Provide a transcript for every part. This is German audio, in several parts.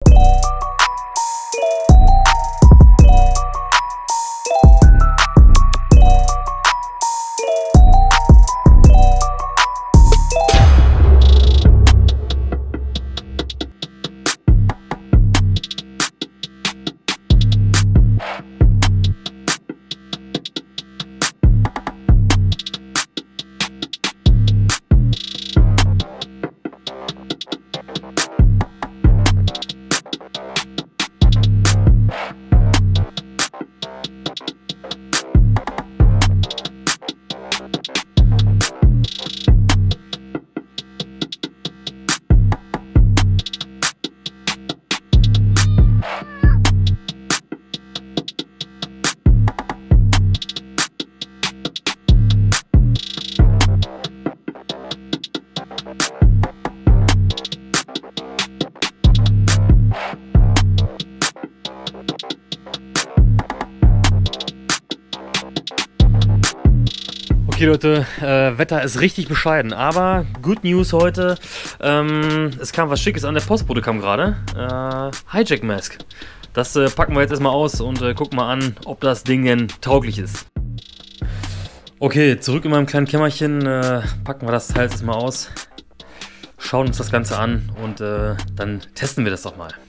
Okay Leute, Wetter ist richtig bescheiden, aber Good News heute, es kam was Schickes an, der Postbote kam gerade, Hijack Mask. Das packen wir jetzt erstmal aus und gucken mal an, ob das Ding denn tauglich ist. Okay, zurück in meinem kleinen Kämmerchen, packen wir das Teil jetzt mal aus, schauen uns das Ganze an und dann testen wir das doch mal.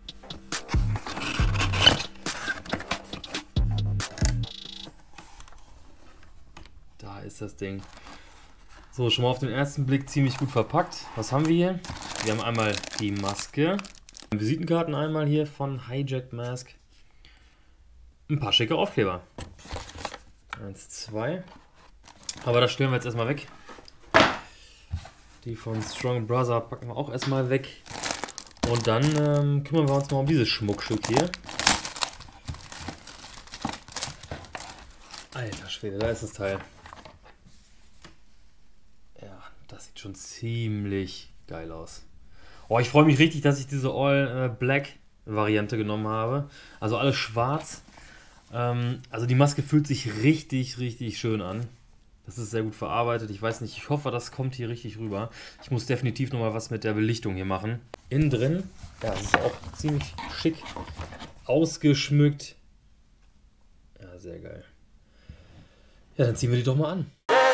Da ist das Ding. So, schon mal auf den ersten Blick ziemlich gut verpackt. Was haben wir hier? Wir haben einmal die Maske, Visitenkarten einmal hier von Hijack Mask, ein paar schicke Aufkleber. 1, 2. Aber das stellen wir jetzt erstmal weg. Die von Strong Brother packen wir auch erstmal weg. Und dann kümmern wir uns mal um dieses Schmuckstück hier. Alter Schwede, da ist das Teil. Ja, das sieht schon ziemlich geil aus. Oh, ich freue mich richtig, dass ich diese All Black Variante genommen habe. Also alles schwarz. Also die Maske fühlt sich richtig, richtig schön an. Das ist sehr gut verarbeitet. Ich weiß nicht, ich hoffe, das kommt hier richtig rüber. Ich muss definitiv nochmal was mit der Belichtung hier machen. Innen drin, ja, das ist auch ziemlich schick ausgeschmückt. Ja, sehr geil. Ja, dann ziehen wir die doch mal an.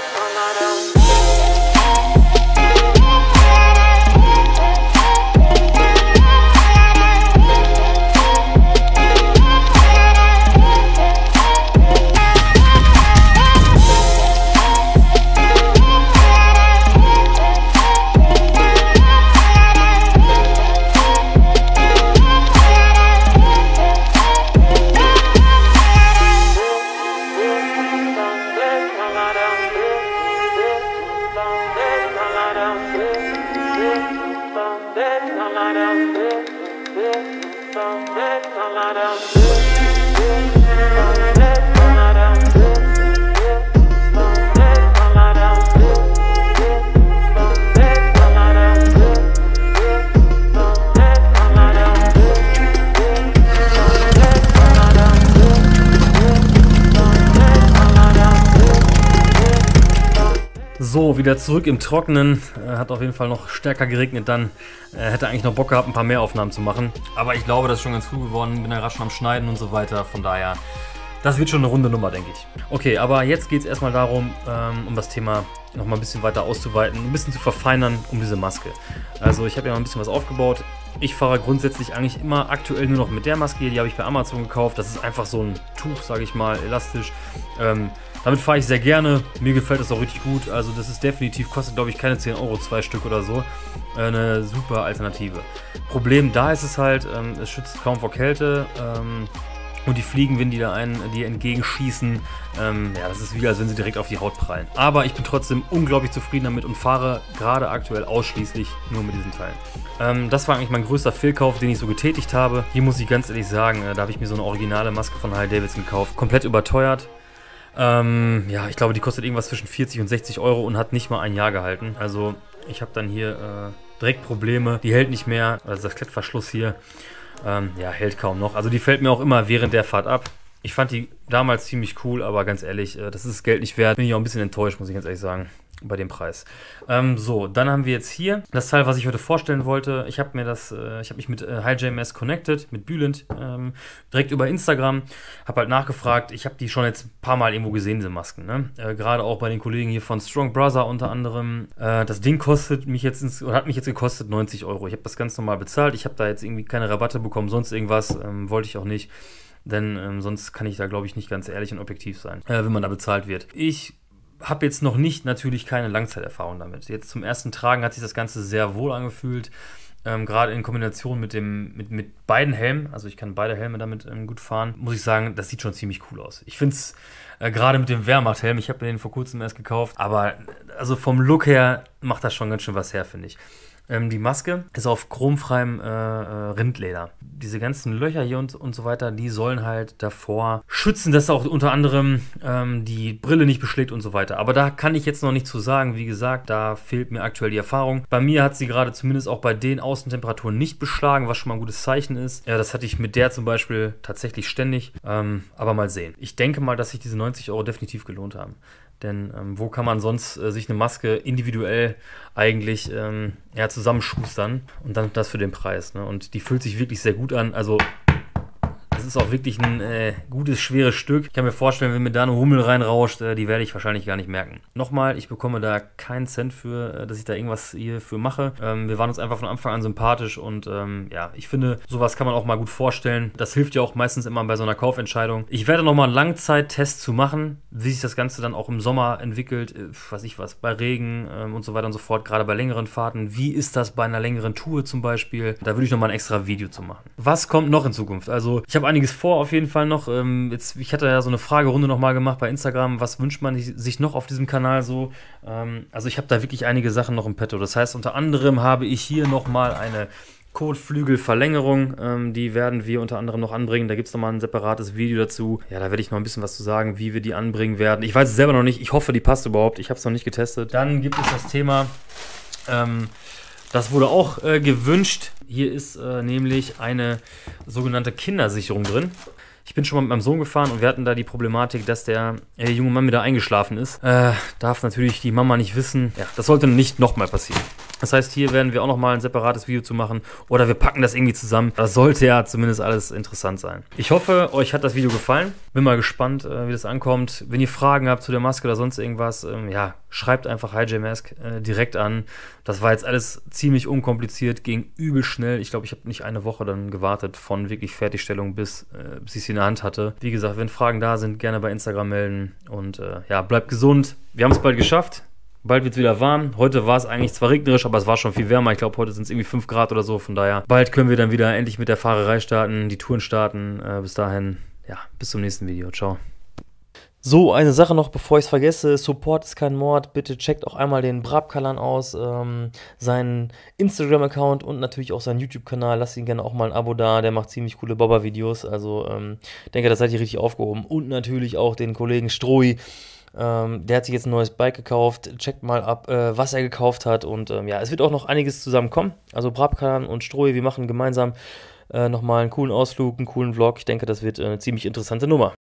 So, wieder zurück im Trockenen. Hat auf jeden Fall noch stärker geregnet dann. Hätte eigentlich noch Bock gehabt, ein paar mehr Aufnahmen zu machen. Aber ich glaube, das ist schon ganz cool geworden. Bin ja gerade schon am Schneiden und so weiter. Von daher, das wird schon eine runde Nummer, denke ich. Okay, aber jetzt geht es erstmal darum, um das Thema noch mal ein bisschen weiter auszuweiten, ein bisschen zu verfeinern um diese Maske. Also ich habe ja noch ein bisschen was aufgebaut. Ich fahre grundsätzlich eigentlich immer aktuell nur noch mit der Maske hier. Die habe ich bei Amazon gekauft. Das ist einfach so ein Tuch, sage ich mal, elastisch. Damit fahre ich sehr gerne. Mir gefällt das auch richtig gut. Also das ist definitiv, kostet glaube ich keine 10 Euro, 2 Stück oder so. Eine super Alternative. Problem da ist es halt, es schützt kaum vor Kälte. Und die Fliegen, wenn die da dir entgegenschießen, ja, das ist wie, als wenn sie direkt auf die Haut prallen. Aber ich bin trotzdem unglaublich zufrieden damit und fahre gerade aktuell ausschließlich nur mit diesen Teilen. Das war eigentlich mein größter Fehlkauf, den ich so getätigt habe. Hier muss ich ganz ehrlich sagen, da habe ich mir so eine originale Maske von Harley Davidson gekauft. Komplett überteuert. Ja, ich glaube, die kostet irgendwas zwischen 40 und 60 Euro und hat nicht mal ein Jahr gehalten. Also ich habe dann hier direkt Probleme. Die hält nicht mehr, also das Klettverschluss hier. Ja, hält kaum noch. Also die fällt mir auch immer während der Fahrt ab. Ich fand die damals ziemlich cool, aber ganz ehrlich, das ist das Geld nicht wert. Bin ich auch ein bisschen enttäuscht, muss ich ganz ehrlich sagen. bei dem Preis. So, dann haben wir jetzt hier das Teil, was ich heute vorstellen wollte. Ich habe mich mit HiJMS connected, mit Bülent, direkt über Instagram, habe halt nachgefragt. Ich habe die schon jetzt ein paar Mal irgendwo gesehen, diese Masken, ne? Gerade auch bei den Kollegen hier von Strong Brother unter anderem. Das Ding hat mich jetzt gekostet 90 Euro. Ich habe das ganz normal bezahlt. Ich habe da jetzt irgendwie keine Rabatte bekommen, sonst irgendwas, wollte ich auch nicht. Denn sonst kann ich da, glaube ich, nicht ganz ehrlich und objektiv sein, wenn man da bezahlt wird. Ich habe jetzt noch natürlich keine Langzeiterfahrung damit. Jetzt zum ersten Tragen hat sich das Ganze sehr wohl angefühlt. Gerade in Kombination mit beiden Helmen, also ich kann beide Helme damit gut fahren, muss ich sagen, das sieht schon ziemlich cool aus. Ich finde es gerade mit dem Wehrmacht-Helm, ich habe den vor kurzem erst gekauft, aber also vom Look her macht das schon ganz schön was her, finde ich. Die Maske ist auf chromfreiem Rindleder. Diese ganzen Löcher hier und so weiter, die sollen halt davor schützen, dass auch unter anderem die Brille nicht beschlägt und so weiter. Aber da kann ich jetzt noch nicht zu sagen. Wie gesagt, da fehlt mir aktuell die Erfahrung. Bei mir hat sie gerade zumindest auch bei den Außentemperaturen nicht beschlagen, was schon mal ein gutes Zeichen ist. Ja, das hatte ich mit der zum Beispiel tatsächlich ständig. Aber mal sehen. Ich denke mal, dass sich diese 90 Euro definitiv gelohnt haben. Denn wo kann man sonst sich eine Maske individuell eigentlich zusammenschustern und dann das für den Preis, ne? Und die fühlt sich wirklich sehr gut an. Also das ist auch wirklich ein gutes, schweres Stück. Ich kann mir vorstellen, wenn mir da eine Hummel reinrauscht, die werde ich wahrscheinlich gar nicht merken. Nochmal, ich bekomme da keinen Cent für, dass ich da irgendwas hierfür mache. Wir waren uns einfach von Anfang an sympathisch und ja, ich finde, sowas kann man auch mal gut vorstellen. Das hilft ja auch meistens immer bei so einer Kaufentscheidung. Ich werde nochmal einen Langzeittest zu machen, wie sich das Ganze dann auch im Sommer entwickelt, bei Regen und so weiter und so fort, gerade bei längeren Fahrten. Wie ist das bei einer längeren Tour zum Beispiel? Da würde ich nochmal ein extra Video zu machen. Was kommt noch in Zukunft? Also, ich habe einiges vor auf jeden Fall noch. Ich hatte ja so eine Fragerunde nochmal gemacht bei Instagram. Was wünscht man sich noch auf diesem Kanal so? Also ich habe da wirklich einige Sachen noch im Petto. Das heißt, unter anderem habe ich hier nochmal eine Kotflügelverlängerung. Die werden wir unter anderem noch anbringen. Da gibt es nochmal ein separates Video dazu. Ja, da werde ich noch ein bisschen was zu sagen, wie wir die anbringen werden. Ich weiß es selber noch nicht. Ich hoffe, die passt überhaupt. Ich habe es noch nicht getestet. Dann gibt es das Thema... das wurde auch gewünscht. Hier ist nämlich eine sogenannte Kindersicherung drin. Ich bin schon mal mit meinem Sohn gefahren und wir hatten da die Problematik, dass der junge Mann wieder eingeschlafen ist. Darf natürlich die Mama nicht wissen. Ja, das sollte nicht nochmal passieren. Das heißt, hier werden wir auch nochmal ein separates Video zu machen. Oder wir packen das irgendwie zusammen. Das sollte ja zumindest alles interessant sein. Ich hoffe, euch hat das Video gefallen. Bin mal gespannt, wie das ankommt. Wenn ihr Fragen habt zu der Maske oder sonst irgendwas, ja, schreibt einfach HiJMS direkt an. Das war jetzt alles ziemlich unkompliziert, ging übel schnell. Ich glaube, ich habe nicht eine Woche dann gewartet von wirklich Fertigstellung bis ich sie in der Hand hatte. Wie gesagt, wenn Fragen da sind, gerne bei Instagram melden. Und ja, bleibt gesund. Wir haben es bald geschafft. Bald wird es wieder warm. Heute war es eigentlich zwar regnerisch, aber es war schon viel wärmer. Ich glaube, heute sind es irgendwie 5 Grad oder so. Von daher, bald können wir dann wieder endlich mit der Fahrerei starten, die Touren starten. Bis dahin, ja, bis zum nächsten Video. Ciao. So, eine Sache noch, bevor ich es vergesse, Support ist kein Mord, bitte checkt auch einmal den Brabkalan aus, seinen Instagram-Account und natürlich auch seinen YouTube-Kanal, lasst ihn gerne auch mal ein Abo da, der macht ziemlich coole Baba-Videos, also denke, da seid ihr richtig aufgehoben und natürlich auch den Kollegen Strohi, der hat sich jetzt ein neues Bike gekauft, checkt mal ab, was er gekauft hat und ja, es wird auch noch einiges zusammenkommen, also Brabkalan und Strohi, wir machen gemeinsam nochmal einen coolen Ausflug, einen coolen Vlog, ich denke, das wird eine ziemlich interessante Nummer.